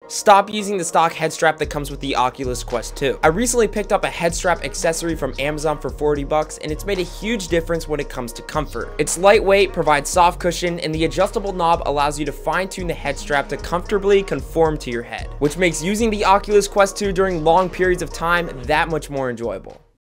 Stop using the stock head strap that comes with the Oculus Quest 2. I recently picked up a head strap accessory from Amazon for 40 bucks, and it's made a huge difference when it comes to comfort. It's lightweight, provides soft cushion, and the adjustable knob allows you to fine-tune the head strap to comfortably conform to your head, which makes using the Oculus Quest 2 during long periods of time that much more enjoyable.